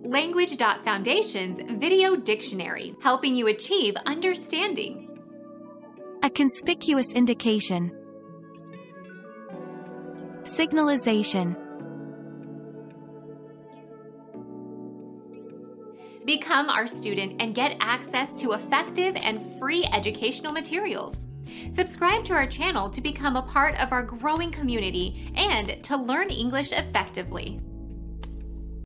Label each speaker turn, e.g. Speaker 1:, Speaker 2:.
Speaker 1: Language.Foundation's Video Dictionary, helping you achieve understanding.
Speaker 2: A conspicuous indication. Signalisation.
Speaker 1: Become our student and get access to effective and free educational materials. Subscribe to our channel to become a part of our growing community and to learn English effectively.